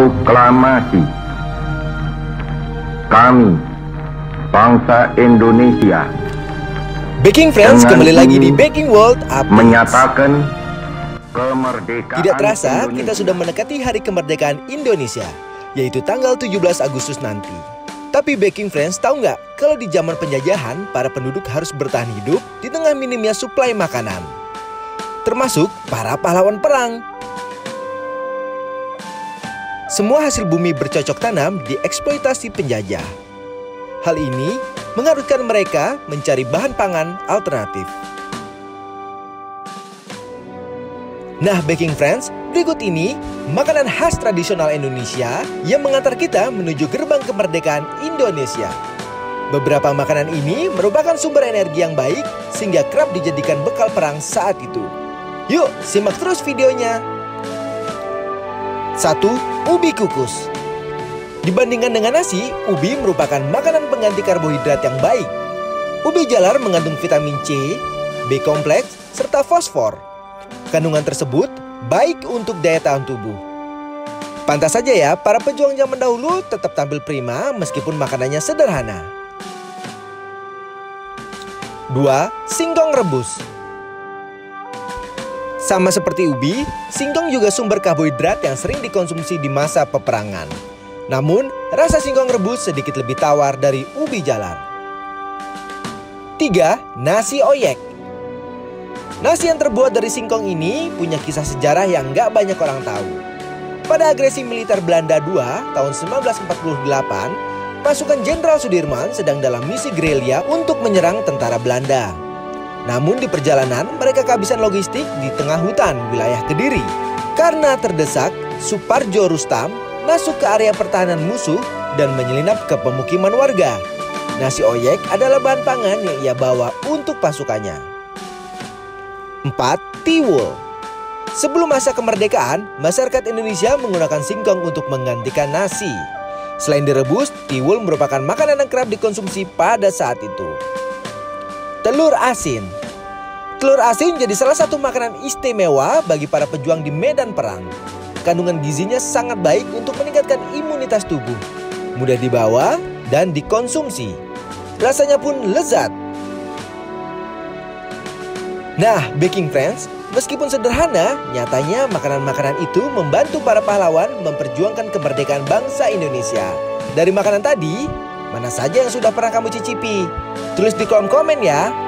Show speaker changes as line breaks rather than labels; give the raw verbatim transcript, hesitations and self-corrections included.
Proklamasi. Kami, bangsa Indonesia,
Baking Friends, kembali lagi di Baking World Updates.
Menyatakan kemerdekaan.
Tidak terasa
Indonesia.
kita sudah mendekati hari kemerdekaan Indonesia, yaitu tanggal tujuh belas Agustus nanti. Tapi Baking Friends tahu nggak kalau di zaman penjajahan para penduduk harus bertahan hidup di tengah minimnya suplai makanan, termasuk para pahlawan perang. Semua hasil bumi bercocok tanam dieksploitasi penjajah. Hal ini mengharuskan mereka mencari bahan pangan alternatif. Nah, Baking Friends, berikut ini makanan khas tradisional Indonesia yang mengantar kita menuju gerbang kemerdekaan Indonesia. Beberapa makanan ini merupakan sumber energi yang baik sehingga kerap dijadikan bekal perang saat itu. Yuk, simak terus videonya. satu. Ubi kukus. Dibandingkan dengan nasi, ubi merupakan makanan pengganti karbohidrat yang baik. Ubi jalar mengandung vitamin C, B kompleks, serta fosfor. Kandungan tersebut baik untuk daya tahan tubuh. Pantas saja ya, para pejuang zaman dahulu tetap tampil prima meskipun makanannya sederhana. dua. Singkong rebus. Sama seperti ubi, singkong juga sumber karbohidrat yang sering dikonsumsi di masa peperangan. Namun, rasa singkong rebus sedikit lebih tawar dari ubi jalar. tiga. Nasi oyek. Nasi yang terbuat dari singkong ini punya kisah sejarah yang nggak banyak orang tahu. Pada agresi militer Belanda kedua tahun seribu sembilan ratus empat puluh delapan, pasukan Jenderal Sudirman sedang dalam misi gerilya untuk menyerang tentara Belanda. Namun di perjalanan mereka kehabisan logistik di tengah hutan wilayah Kediri. Karena terdesak, Suparjo Rustam masuk ke area pertahanan musuh dan menyelinap ke pemukiman warga. Nasi oyek adalah bahan pangan yang ia bawa untuk pasukannya. empat. Tiwul. Sebelum masa kemerdekaan, masyarakat Indonesia menggunakan singkong untuk menggantikan nasi. Selain direbus, tiwul merupakan makanan yang kerap dikonsumsi pada saat itu. Telur asin. Telur asin jadi salah satu makanan istimewa bagi para pejuang di medan perang. Kandungan gizinya sangat baik untuk meningkatkan imunitas tubuh, mudah dibawa dan dikonsumsi. Rasanya pun lezat. Nah, Baking Friends, meskipun sederhana, nyatanya makanan-makanan itu membantu para pahlawan memperjuangkan kemerdekaan bangsa Indonesia. Dari makanan tadi, mana saja yang sudah pernah kamu cicipi? Tulis di kolom komen ya.